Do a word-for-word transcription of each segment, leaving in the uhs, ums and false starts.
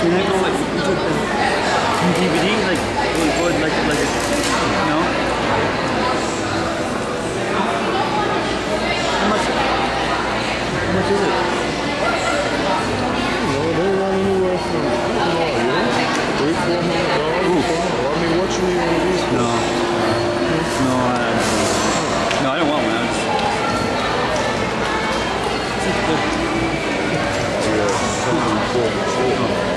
Can I go like D V D, like or like like you know? How much? How much is it? No, they're not anywhere from three, four hundred dollars. I mean, what you need one of these? No, no, I, no, I don't want one. Yeah, something important too.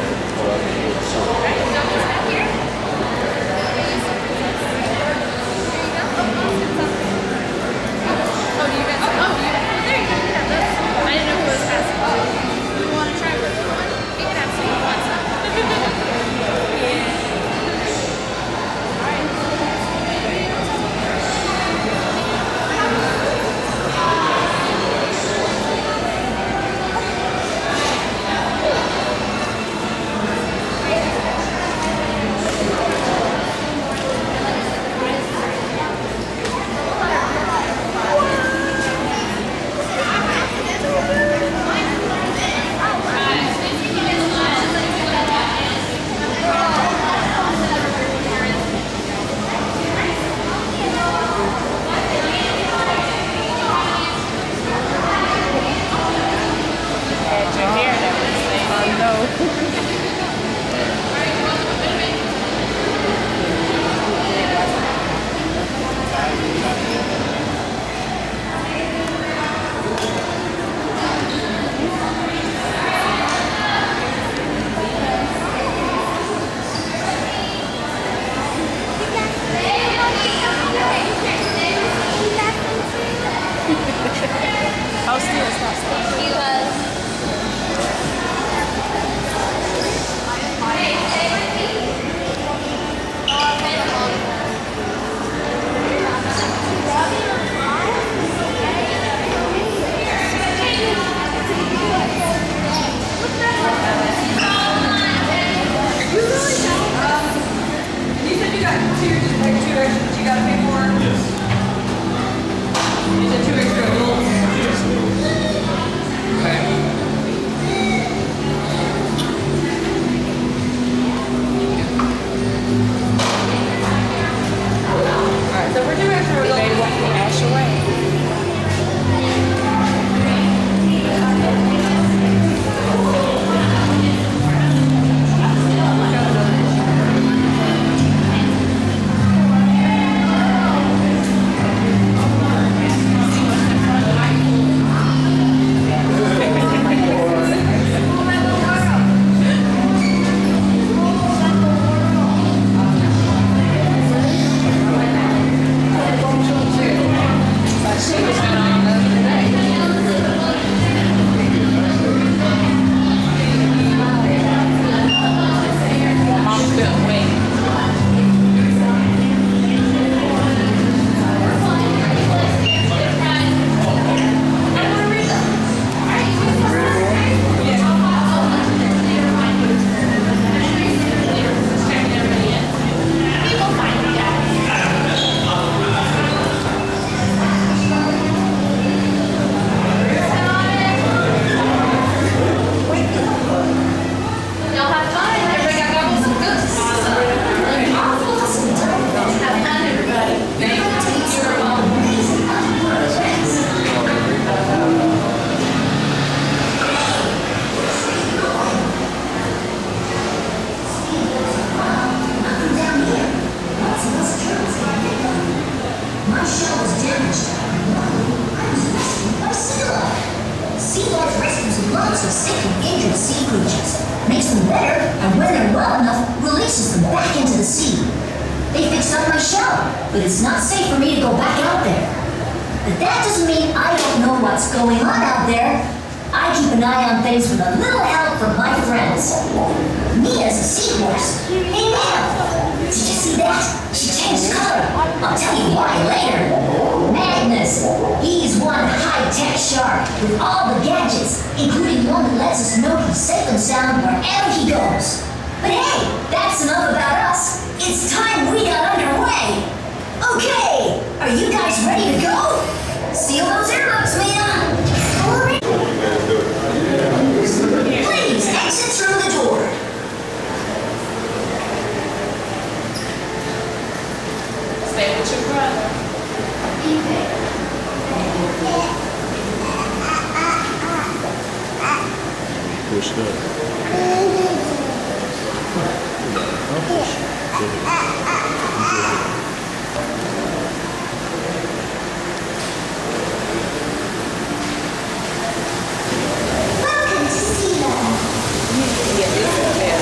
But it's not safe for me to go back out there. But that doesn't mean I don't know what's going on out there. I keep an eye on things with a little help from my friends. Mia's a seahorse. Hey, Mia! Did you see that? She changed color. I'll tell you why later. Magnus. He's one high-tech shark with all the gadgets, including one that lets us know he's safe and sound wherever he goes. But hey, that's enough about us. It's time we got underway. Okay, are you guys ready to go? Seal those earlobes, Mia. Please exit through the door. starfish. Welcome to Tshuwah. Yeah, this is very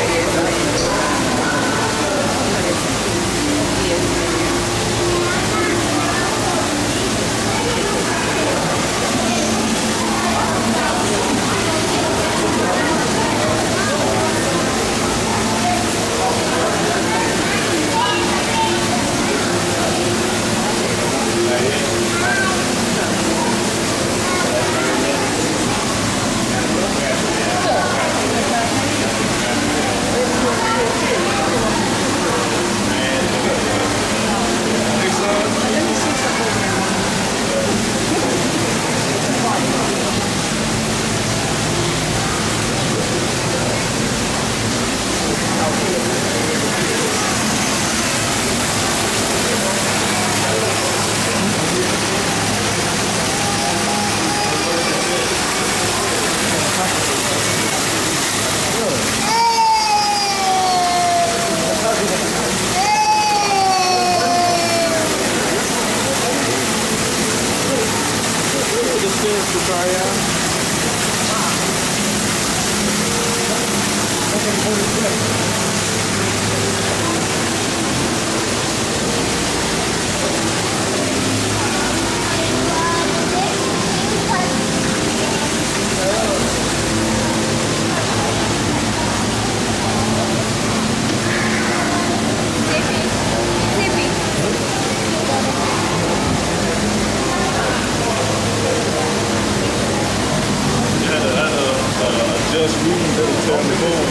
Just reading that it's on the phone.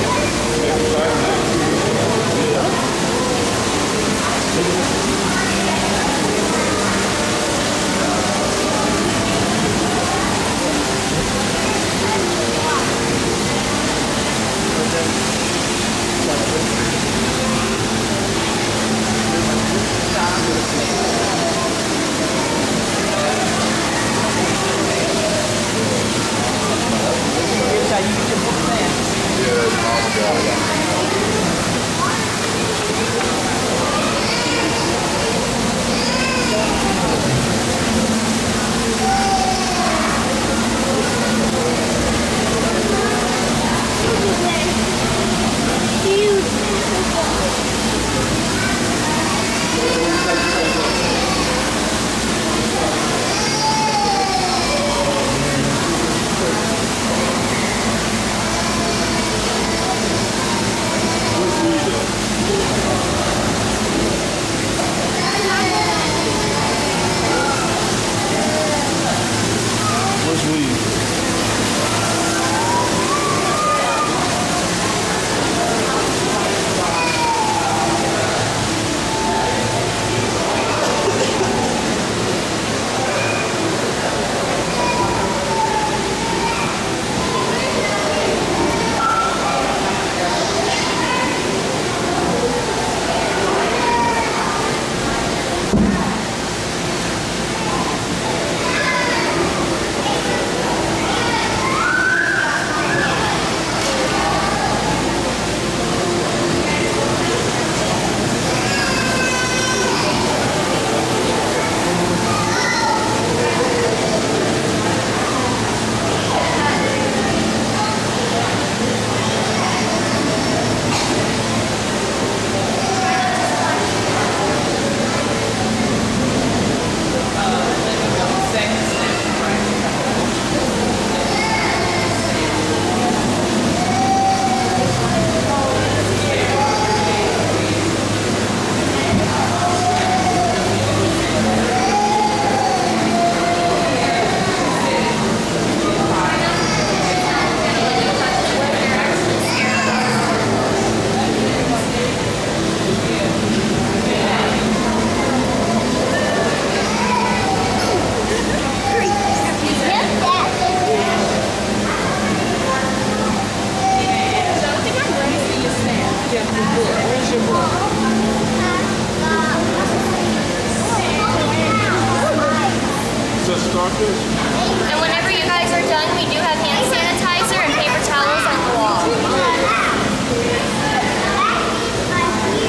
And whenever you guys are done, we do have hand sanitizer and paper towels on the wall.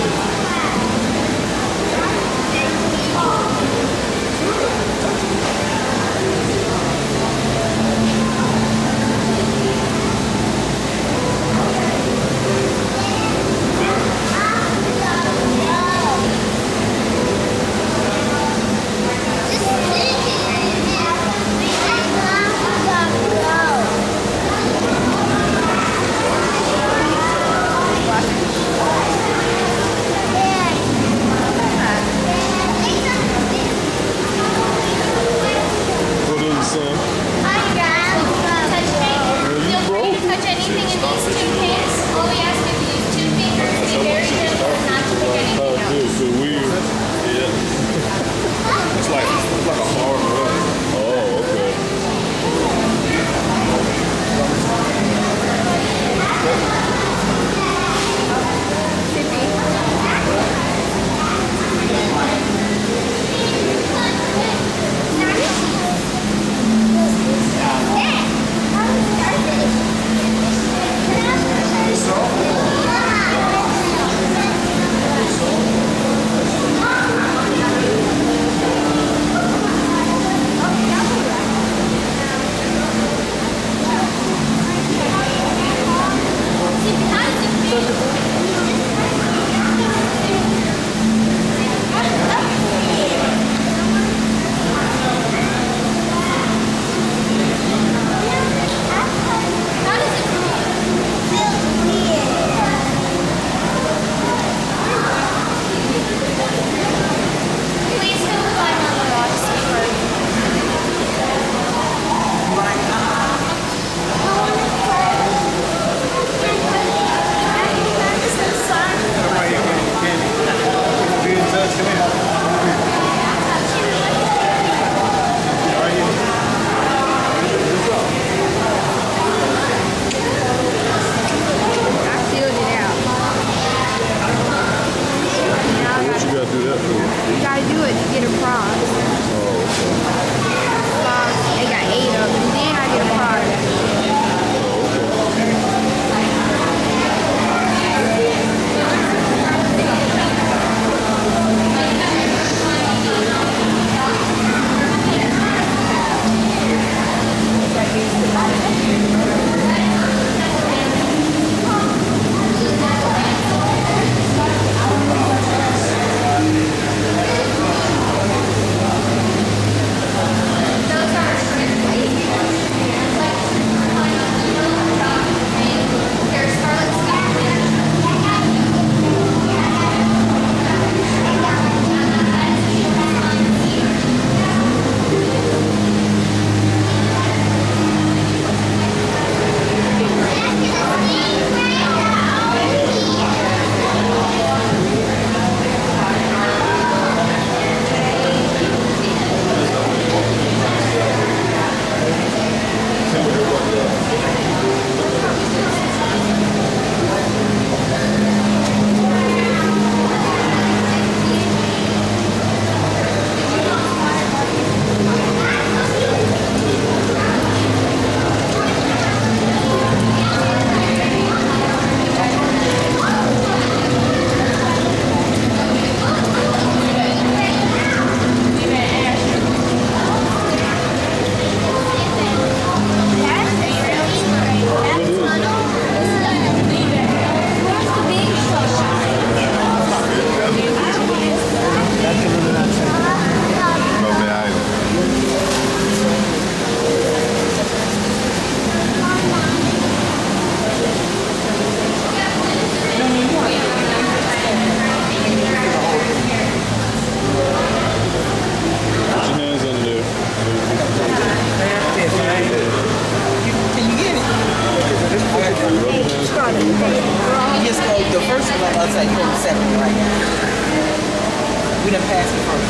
I'll say thirty-seven right now. We done passed the first.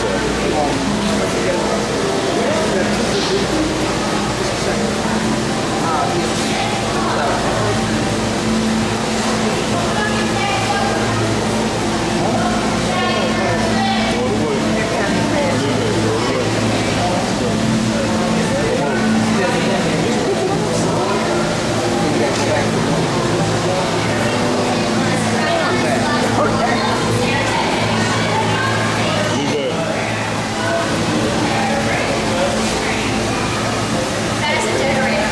That is a generator.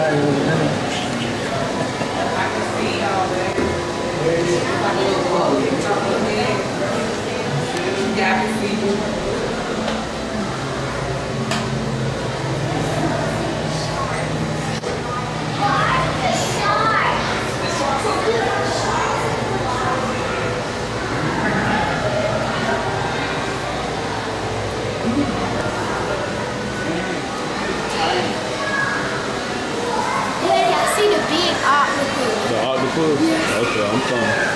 The octopus? Okay, I'm coming.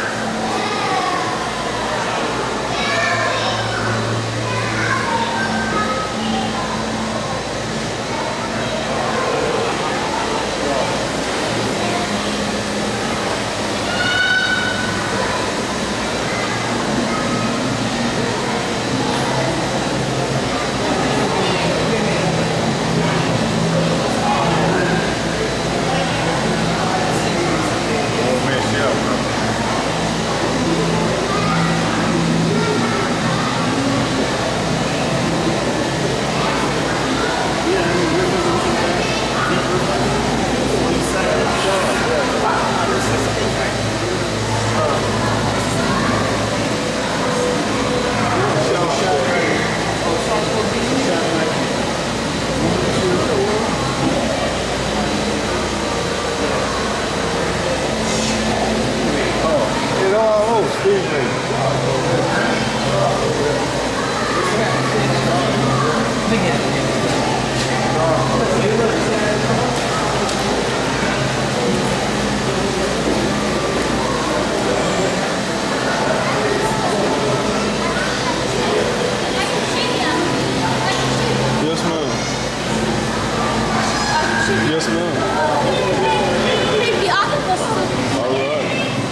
Yes, ma'am. The octopus. All right.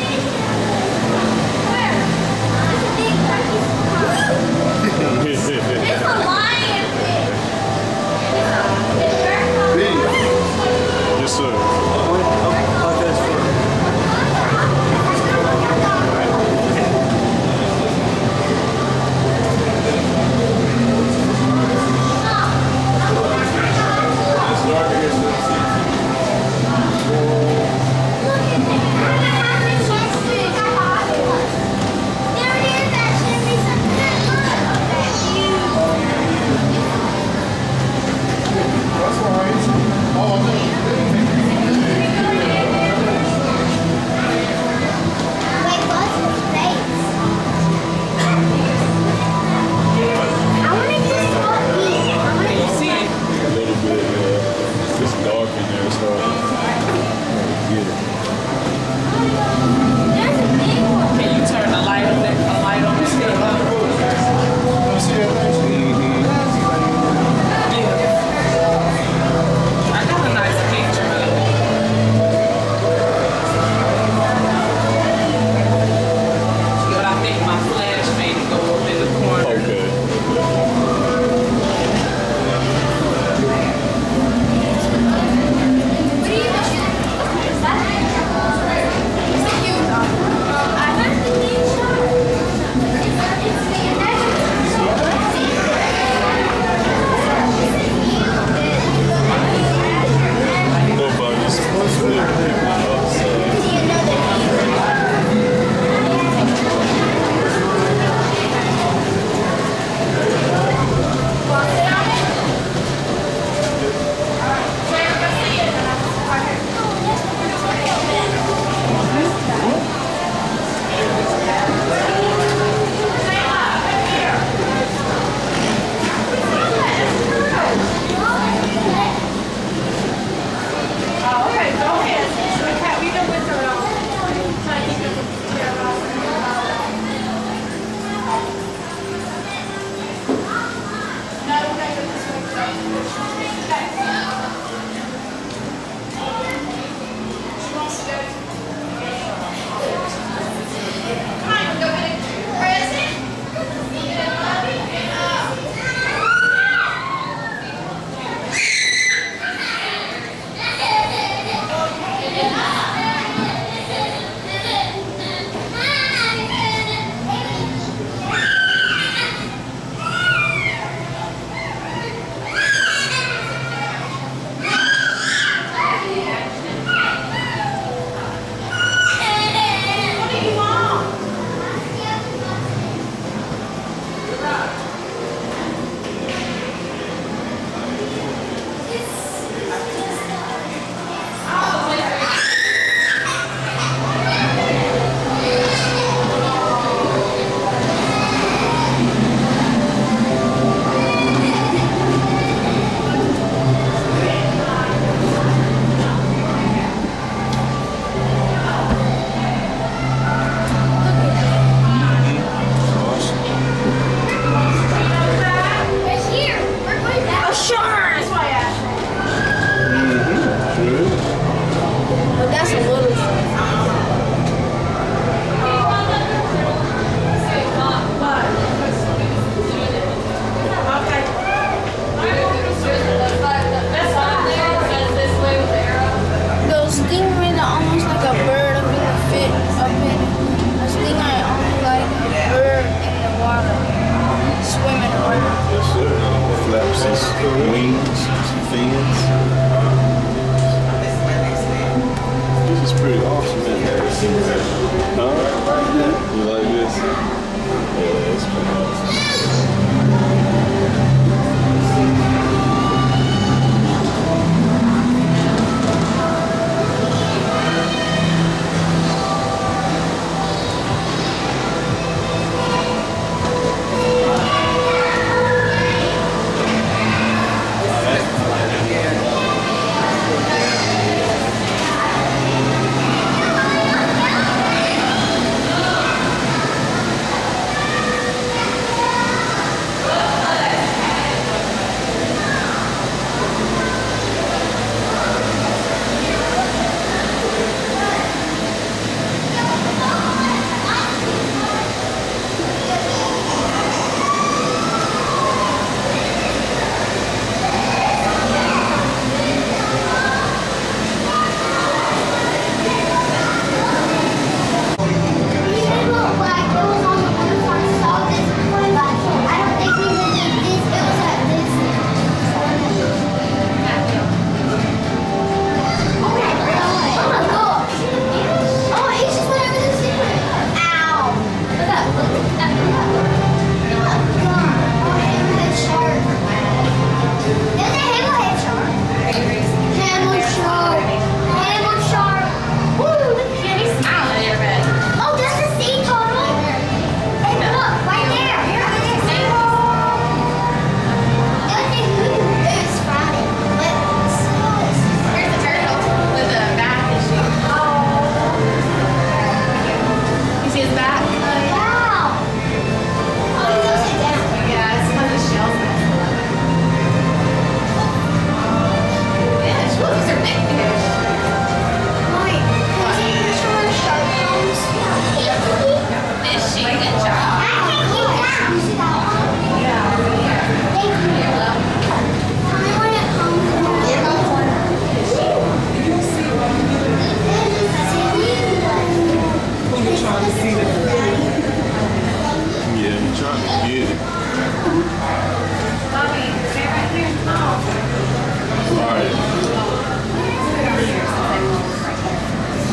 Where? It's a big It's a lion fish. It's very common. Yes, sir.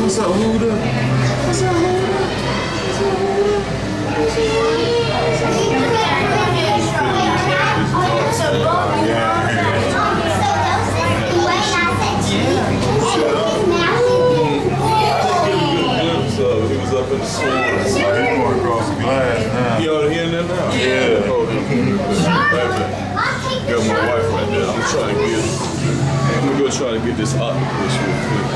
What's up, Huda? What's up, Huda? What's up, Huda? What's up? He was up in the swamp. He going across the glass now. He out here now? Yeah. Hold on. Got my wife right there. I'm trying to get. I'm gonna go try to get this octopus real quick.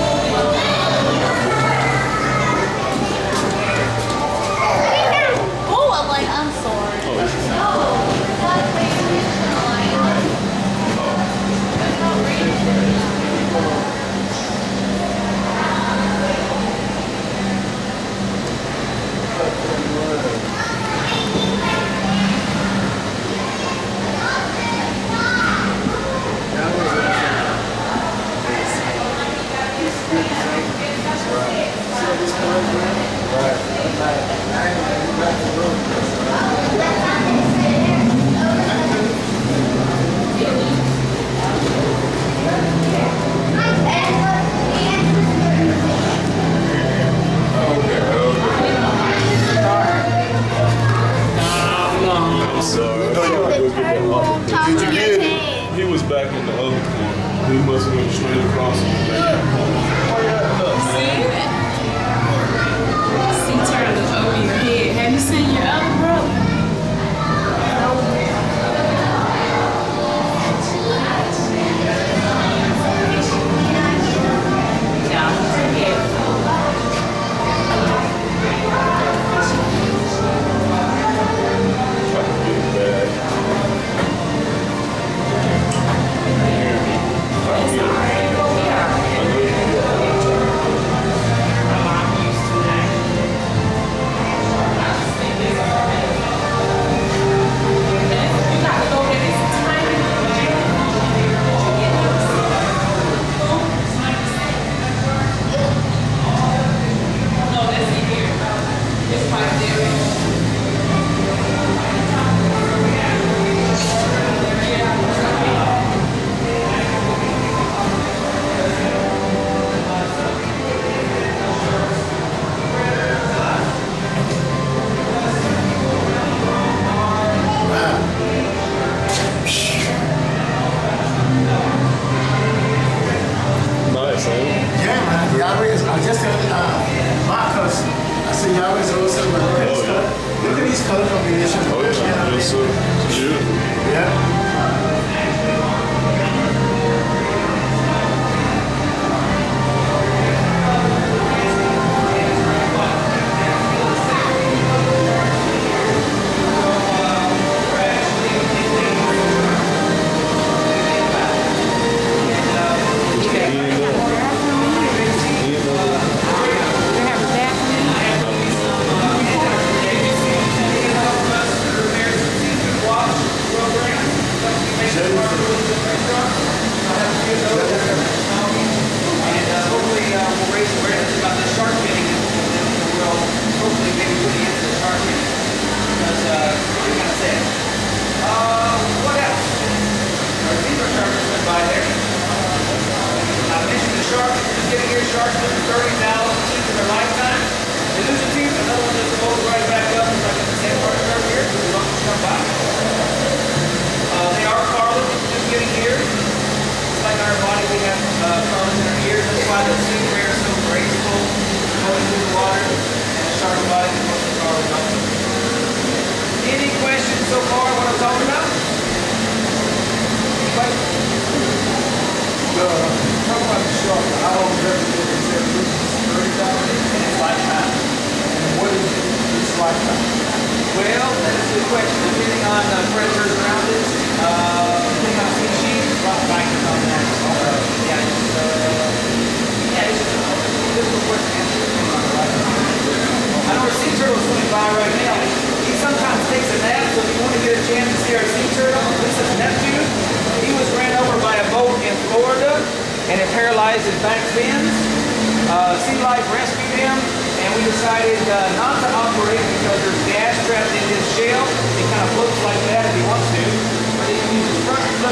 Oh, I'm like, I'm sorry. Oh, this is I'm sorry. Did you get it? He was back in the other corner. He must have went straight across and back. See? Sea turtles over your head. Have you seen your other brother?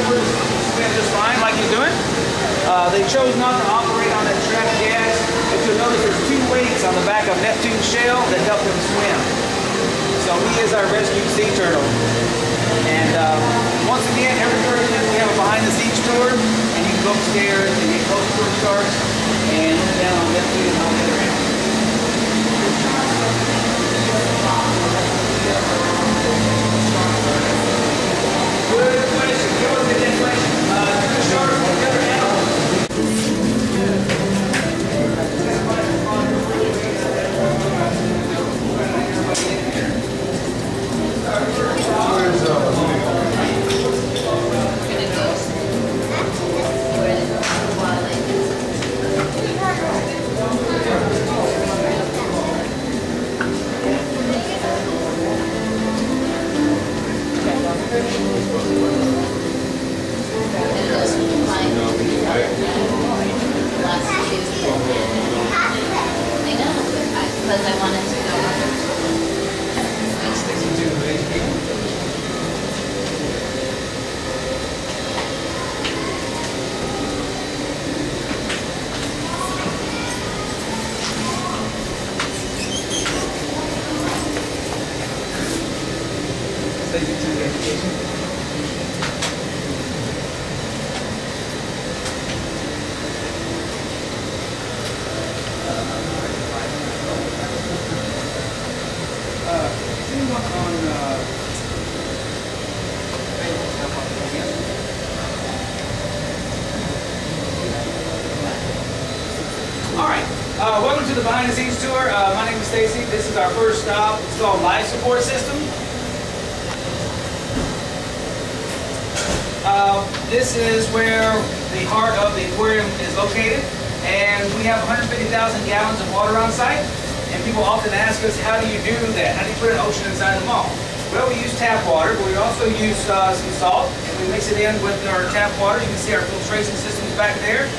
Uh, they chose not to operate on that trapped gas. It took you'll notice there's two weights on the back of Neptune's shell that help him swim. So he is our rescued sea turtle. And um, once again, every Thursday we have a behind the scenes tour, and you can go upstairs and get close to the sharks and look down on Neptune and all the other animals. Good question. Go with the next question. Uh, the shark and the other animals. Because I wanted to go under. Uh, welcome to the behind the scenes tour. Uh, my name is Stacy. This is our first stop. It's called Life Support System. Uh, this is where the heart of the aquarium is located, and we have one hundred fifty thousand gallons of water on site. And people often ask us, how do you do that? How do you put an ocean inside the mall? Well, we use tap water, but we also use uh, some salt, and we mix it in with our tap water. You can see our filtration systems back there.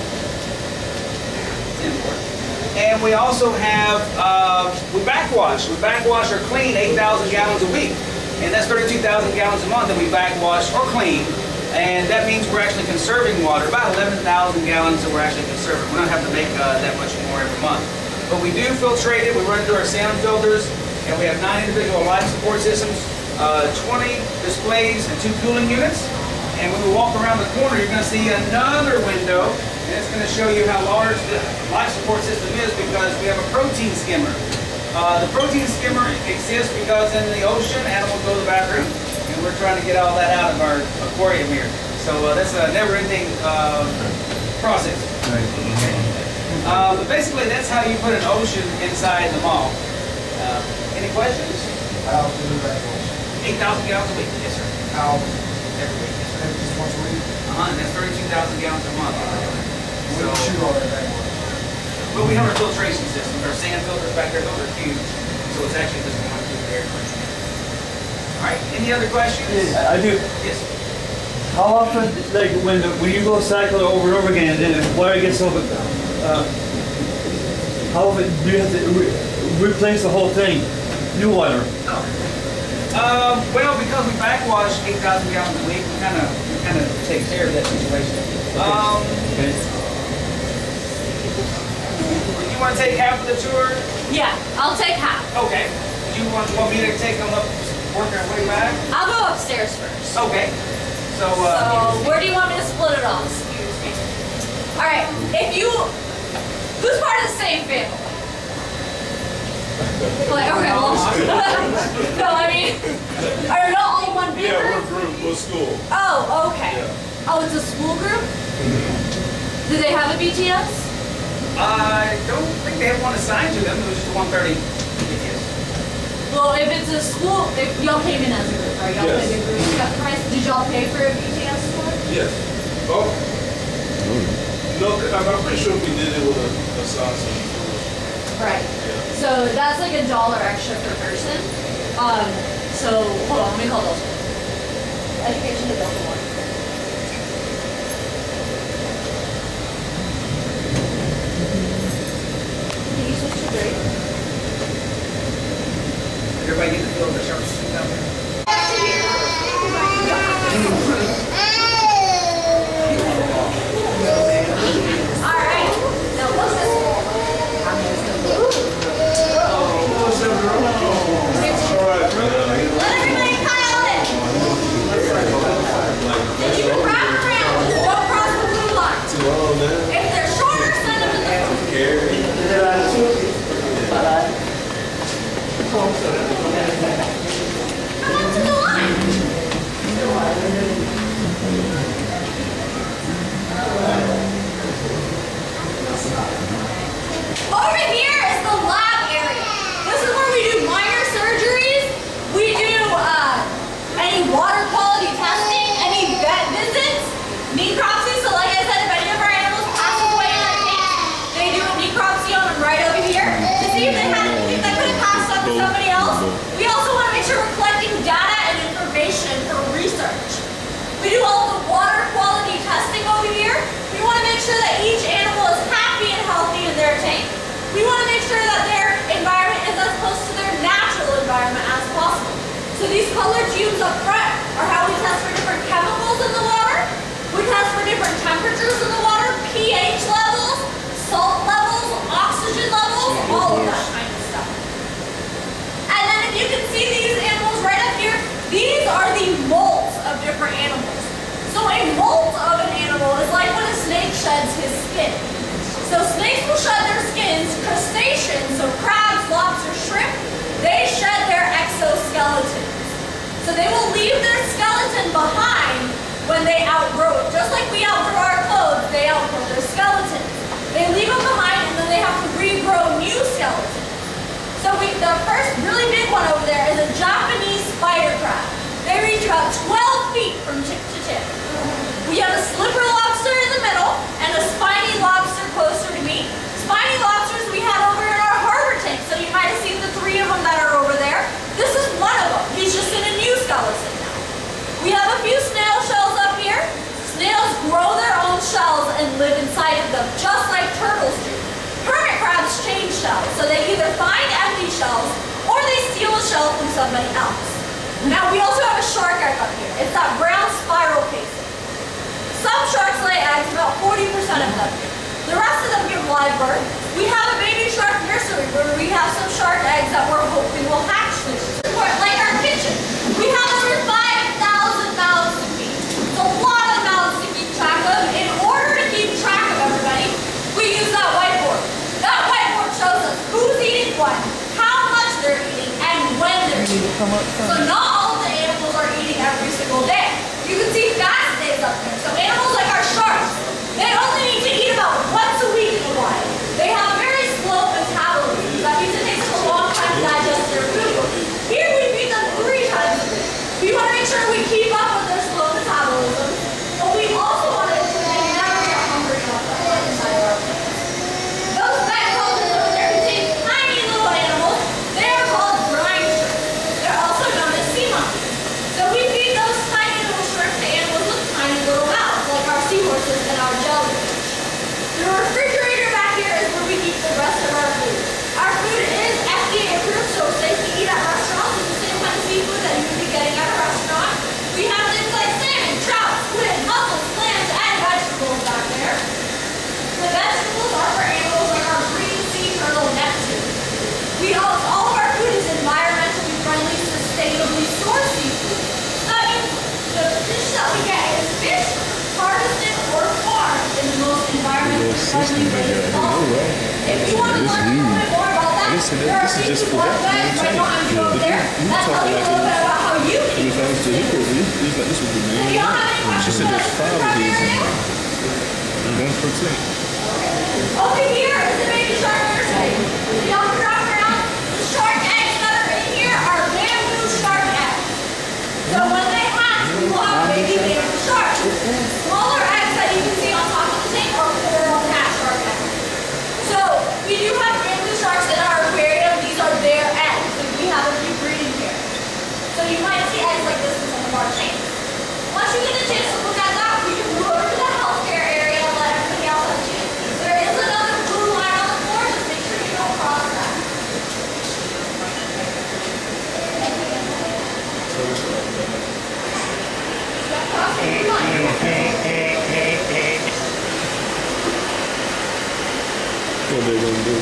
And we also have, uh, we backwash. We backwash or clean eight thousand gallons a week. And that's thirty-two thousand gallons a month that we backwash or clean. And that means we're actually conserving water, about eleven thousand gallons that we're actually conserving. We don't have to make uh, that much more every month. But we do filtrate it. We run it through our sound filters. And we have nine individual life support systems, uh, twenty displays, and two cooling units. And when we walk around the corner, you're going to see another window. And it's going to show you how large the life support system is because we have a protein skimmer. Uh, the protein skimmer exists because in the ocean, animals go to the bathroom, and we're trying to get all that out of our aquarium here. So uh, that's a never-ending uh, process. Okay. Uh, but basically, that's how you put an ocean inside the mall. Uh, any questions? How often do you backwash? eight thousand gallons a week, yes sir. How often? Every week, yes sir. Just once a week? Uh-huh, and that's thirty-two thousand gallons a month. So, we shoot all that backwash. Well, we have our filtration systems. Our sand filters back there, those are huge. So it's actually just going through the air. All right, any other questions? Yeah, I do. Yes. How often, like when the, when you go cycle over and over again, and the water gets over, uh, how often do you have to re replace the whole thing? New water? Oh. Um, well, because we backwash eight thousand gallons a week, we kind of we kind of take care of that situation. Okay. Um, okay. You want to take half of the tour? Yeah, I'll take half. Okay. Do you want, want me to take them up, work our way back? I'll go upstairs first. Okay. So, uh, so where do you want me to split it off? All right. If you, who's part of the same family? Like, okay, well, no, I mean, are you all one big Yeah, group? we're a group, we're school. Oh, okay. Yeah. Oh, it's a school group? Do they have a B T S? I don't think they have one assigned to them. It was just one thirty. Well, if it's a school, if y'all came in as a group, right? Y'all Yes. paid a group. You got the price. Did y'all pay for a B T S score? Yes. Oh. No, I'm I'm pretty sure we did it with a, a sausage. Right. Yeah. So that's like a dollar extra per person. Um, so hold on, let me call those. Education to Delta One. Can you switch to three? Everybody get the feel of the sharp suit out there. All right. Now what's this? up front are how we test for different chemicals in the water. We test for different temperatures in the water, pH levels, salt levels, oxygen levels, all of that kind of stuff. And then if you can see these animals right up here, these are the molts of different animals. So a molt of an animal is like when a snake sheds his skin. So snakes will shed their skins. Crustaceans, so crabs, lobsters, shrimp, they shed their exoskeletons. So they will leave their skeleton behind when they outgrow it. Just like we outgrow our clothes, they outgrow their skeletons. They leave them behind and then they have to regrow new skeletons. So we, the first really big one over there is a Japanese spider crab. They reach about twelve feet from tip to tip. We have a slipper lobster in the middle and a spiny lobster closer to me. Spiny lobsters we had over in our harbor tank, so you might have seen the three of them that are over there. This is one of them. He's just in a new skeleton now. We have a few snail shells up here. Snails grow their own shells and live inside of them, just like turtles do. Hermit crabs change shells, so they either find empty shells or they steal a shell from somebody else. Now we also have a shark egg up here. It's that brown spiral casing. Some sharks lay eggs, about forty percent of them. The rest of them give live birth. We have a baby shark nursery where we have some shark eggs that we're hoping will hatch this year. Like our kitchen. We have over five thousand mouths to feed. It's a lot of mouths to keep track of. In order to keep track of everybody, we use that whiteboard. That whiteboard shows us who's eating what, how much they're eating, and when they're eating. So not all of the animals are eating every single day. You can see fast days up there. So animals like our sharks, they only need to eat about once a week in a while. They have very slow metabolism. That means it takes them a long time to digest their food. Here we feed them three times a day. We want to make sure we keep up with their slow metabolism, but we also want to make sure they never get hungry enough to eat inside our plants. Those fat cultures over there contain tiny little animals. They are called brine shrimp. They're also known as sea monkeys. So we feed those tiny little shrimp to animals with tiny little mouths, like our seahorses and our jellyfish. The refrigerator back here is where we keep the rest of our food. Our food is F D A approved, so it's safe to eat at restaurants. It's the same kind of seafood that you would be getting at a restaurant. We have things like salmon, trout, squid, mussels, clams, and vegetables back there. The vegetables are for animals like our green sea turtle Neptune. We also, all of our food is environmentally friendly, sustainably sourced seafood. That means the fish that we get is fish harvested or farmed in the most environmentally friendly way possible. If you want to learn a little bit more about that, Listen, there are this is just people for on that. websites right now and up there that tell you a little bit about how you can If I was to hear it, it's like this was the If main you don't have any one. She questions said about there's the five of crab these in area, there. One per tank. over here is the baby shark nursery. So y'all can drive around. The shark eggs that are in here are bamboo shark eggs. So when they hatch, we will have baby bamboo sharks. Smaller eggs that you can see on top of the tank are coral cat shark eggs. So we do have bamboo sharks in our aquarium. These are their eggs. And we have a few breeding pairs. So you might see eggs like this in some of our tanks. Once you get a chance to look at that, we can move over to the healthcare area and let everybody else have a chance. There is another blue line on the floor. Just make sure you don't cross that. What they gonna do?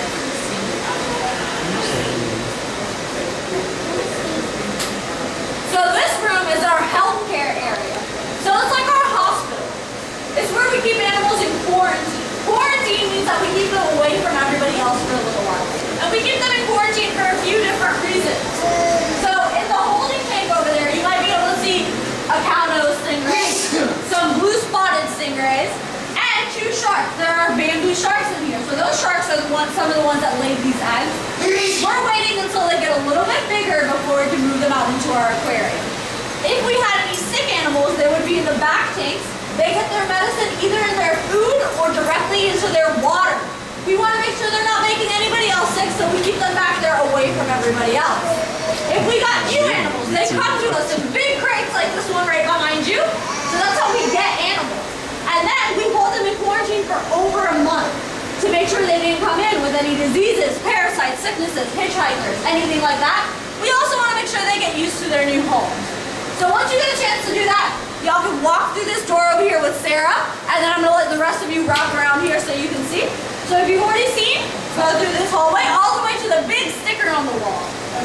So this room is our healthcare area. So it's like our hospital. It's where we keep animals in quarantine. Quarantine means that we keep them away from everybody else for a little while. And we keep them in quarantine for a few different reasons. So in the holding tank over there, you might be able to see a cow-nosed stingray, some blue-spotted stingrays, and two sharks. There are bamboo sharks in here. So those sharks are the ones, some of the ones that lay these eggs. We're waiting until they get a little bit bigger before we can move them out into our aquarium. If we had any sick animals, they would be in the back tanks. They get their medicine either in their food or directly into their water. We want to make sure they're not making anybody else sick, so we keep them back there away from everybody else. If we got new animals, they come to us in big crates like this one right behind you. So that's how we get animals. And then we hold them in quarantine for over a month to make sure they didn't come in with any diseases, parasites, sicknesses, hitchhikers, anything like that. We also want to make sure they get used to their new home. So once you get a chance to do that, y'all can walk through this door over here with Sarah, and then I'm gonna let the rest of you wrap around here so you can see. So if you've already seen, go through this hallway all the way to the big sticker on the wall.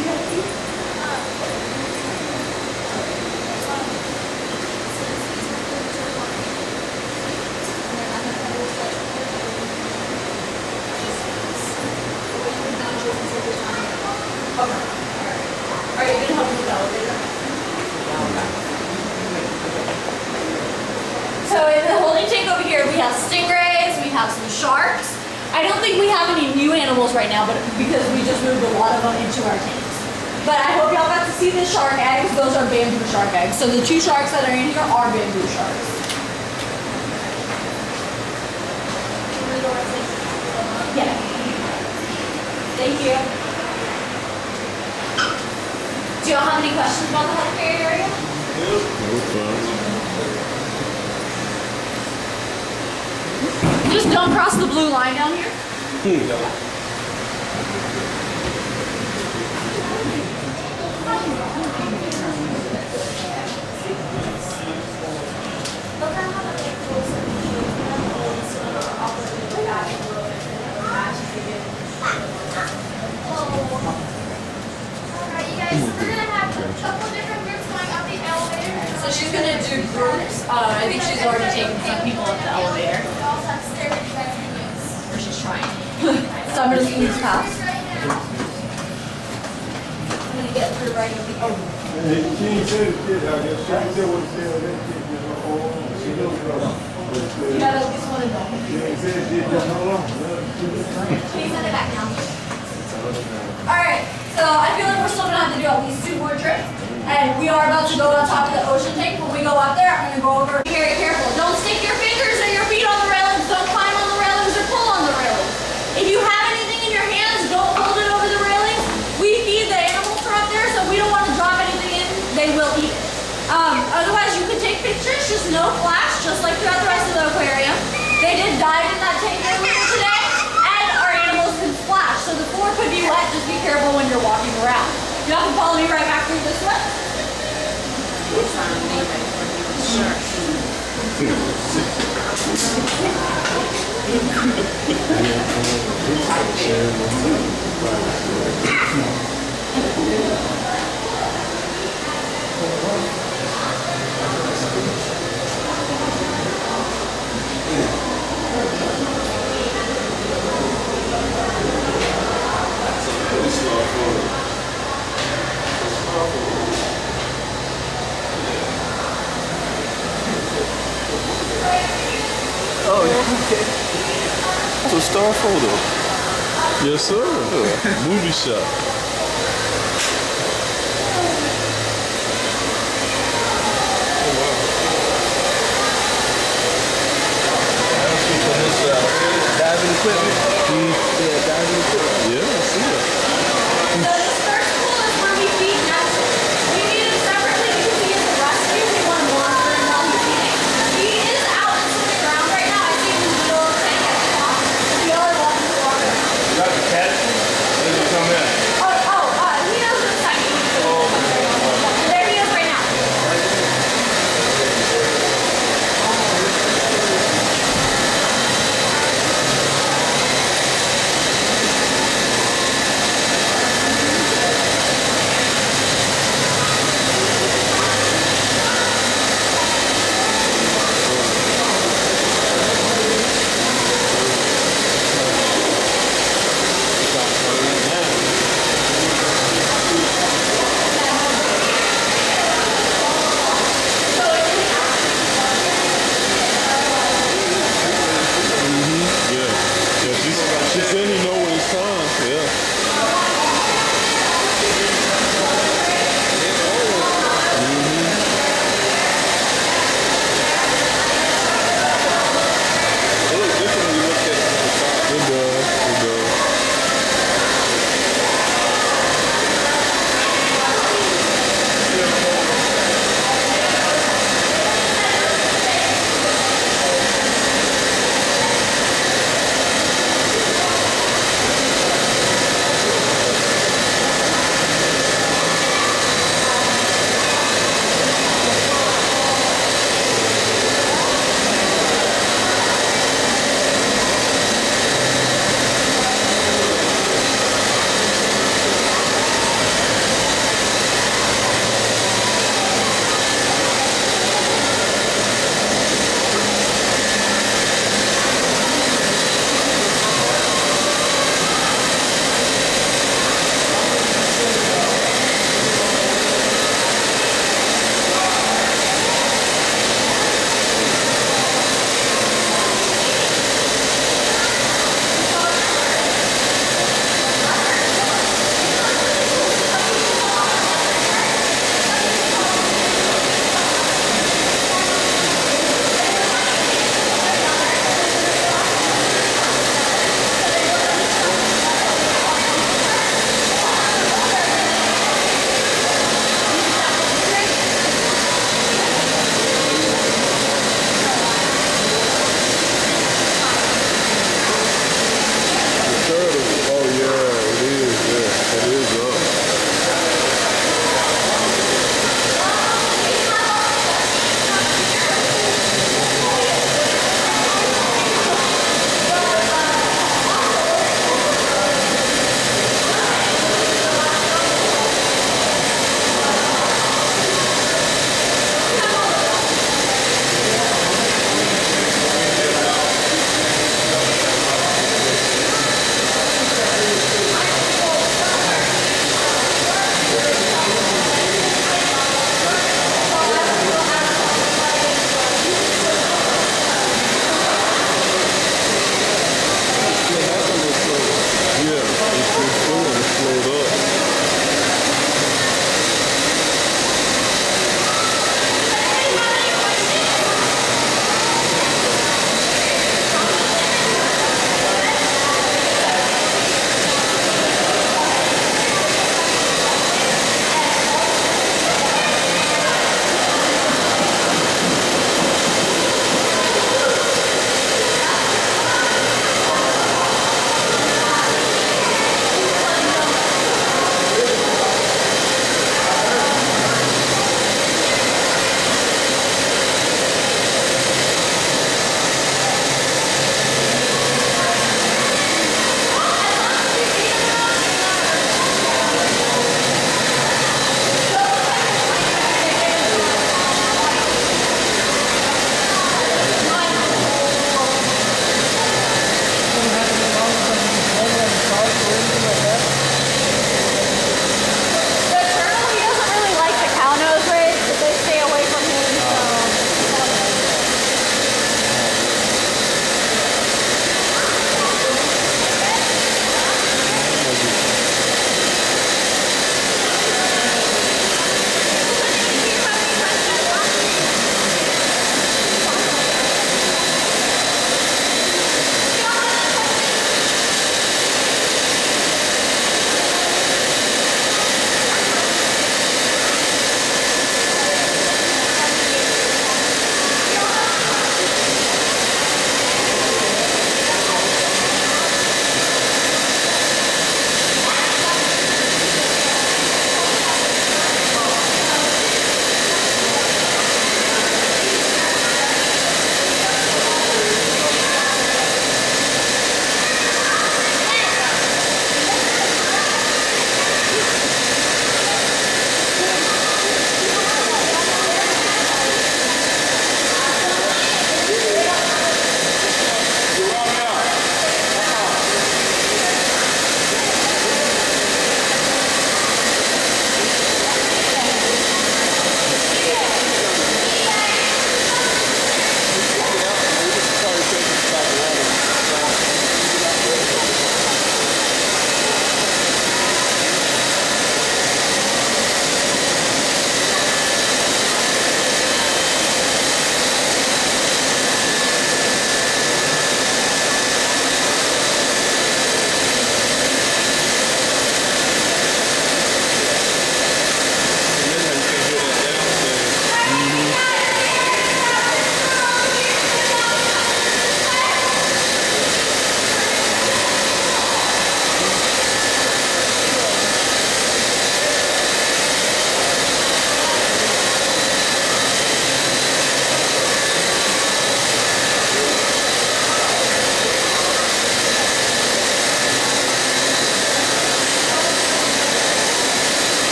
Okay. Are you gonna help me with the elevator? So in the holding tank over here, we have stingrays, we have some sharks. I don't think we have any new animals right now, but because we just moved a lot of them into our tanks. But I hope y'all got to see the shark eggs. Those are bamboo shark eggs. So the two sharks that are in here are bamboo sharks. Yeah. Thank you. Do y'all have any questions about the healthcare area? Just don't cross the blue line down here. So she's gonna do groups. Uh, I think she's already taken some people up the elevator. Or she's trying. So I'm just gonna use pass. I'm gonna get through right over here. She ain't said it did, I guess. She ain't said what it said. That kid just went over. She knows what You gotta at least want to know. She ain't said it did just how long. Can you send it back now? Alright, so I feel like we're still gonna have to do at least two more trips. And we are about to go on top of the ocean tank. When we go out there, I'm gonna go over. Be very careful. Don't stick your fingers and your feet on the railings. Don't climb on the railings or pull on the railings. If you have anything in your hands, don't hold it over the railings. We feed the animals from up there, so we don't want to drop anything in. They will eat it. Um, otherwise, you can take pictures, just no flash, just like throughout the rest of the aquarium. They did dive in that tank earlier today, and our animals can splash. So the floor could be wet. Just be careful when you're walking around. Y'all can follow me right back through this way. Oh, okay. That's a star photo. Yes, sir. Movie shot. Diving equipment. Mm. Yeah, diving equipment. Yeah, I see it. So this first pool is where we feed Nestor. We feed him separately because he is a rescue. We want to monitor him while he's eating. He is out and swimming around right now. I see him in the middle of the tank at the top. So y'all are welcome to walk around. You got the catch? Then you come in. Oh,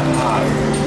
hot, hot.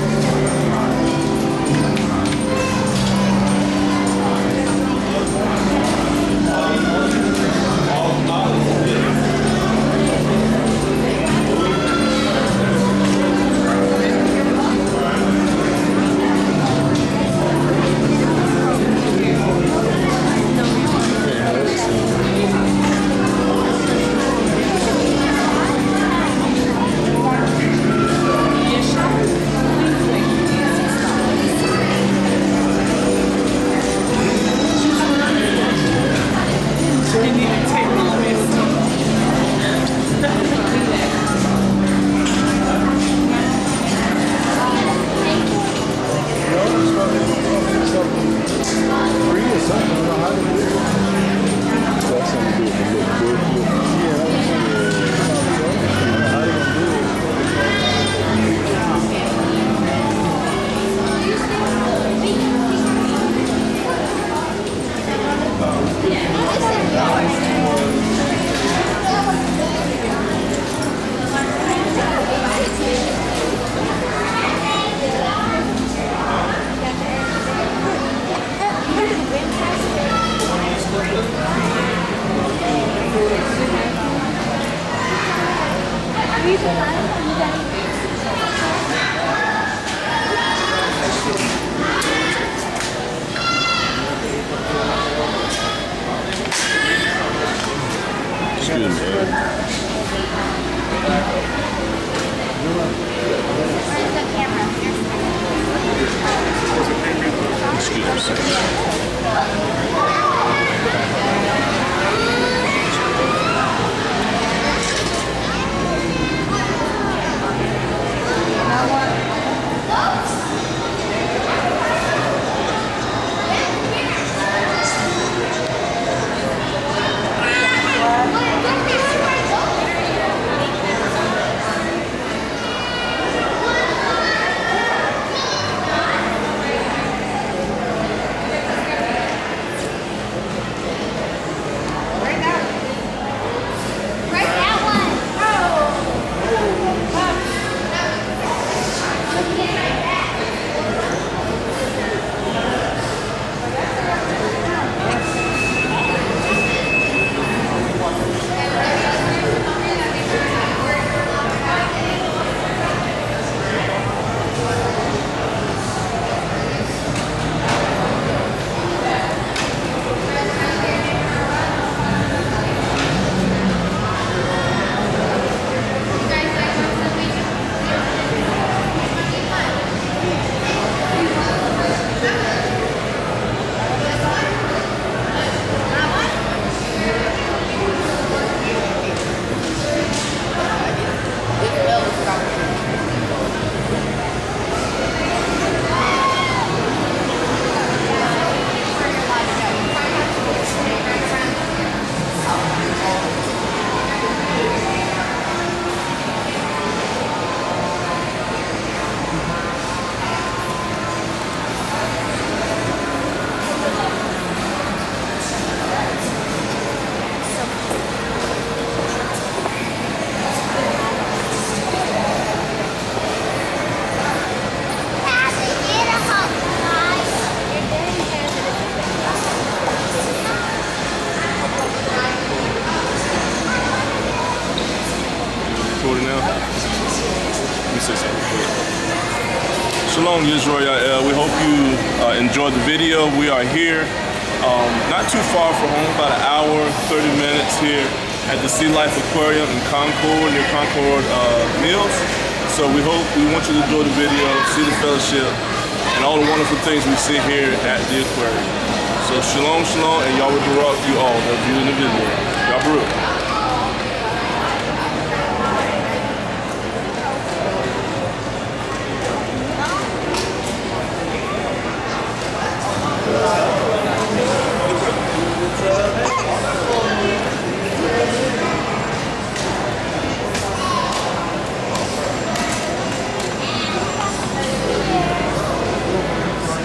Shalom, Y H W H. We hope you uh, enjoyed the video. We are here, um, not too far from home, about an hour, thirty minutes here at the Sea Life Aquarium in Concord, near Concord uh, Mills. So we hope, we want you to enjoy the video, see the fellowship, and all the wonderful things we see here at the aquarium. So shalom, shalom, and y'all will rock you all that view in the video. Y'all Baruch.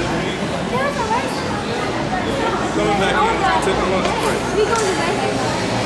Coming back in, take a lunch break.